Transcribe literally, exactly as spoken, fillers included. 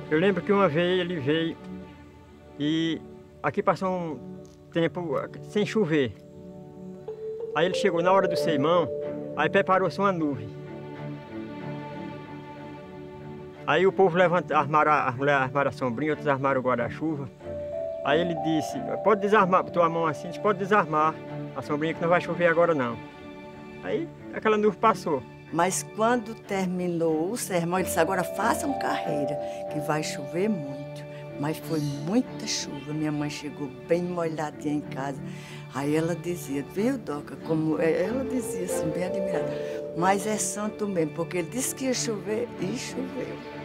Eu lembro que uma vez ele veio e aqui passou um tempo sem chover. Aí ele chegou na hora do sermão, aí preparou-se uma nuvem. Aí o povo levanta, armaram, as mulheres armaram a sombrinha, outros armaram o guarda-chuva. Aí ele disse, pode desarmar, botou a mão assim, disse, pode desarmar a sombrinha que não vai chover agora não. Aí aquela nuvem passou. Mas quando terminou o sermão, ele disse, agora façam carreira, que vai chover muito. Mas foi muita chuva, minha mãe chegou bem molhadinha em casa. Aí ela dizia, viu, Doca, como ela dizia assim, bem admirada, mas é santo mesmo, porque ele disse que ia chover e choveu.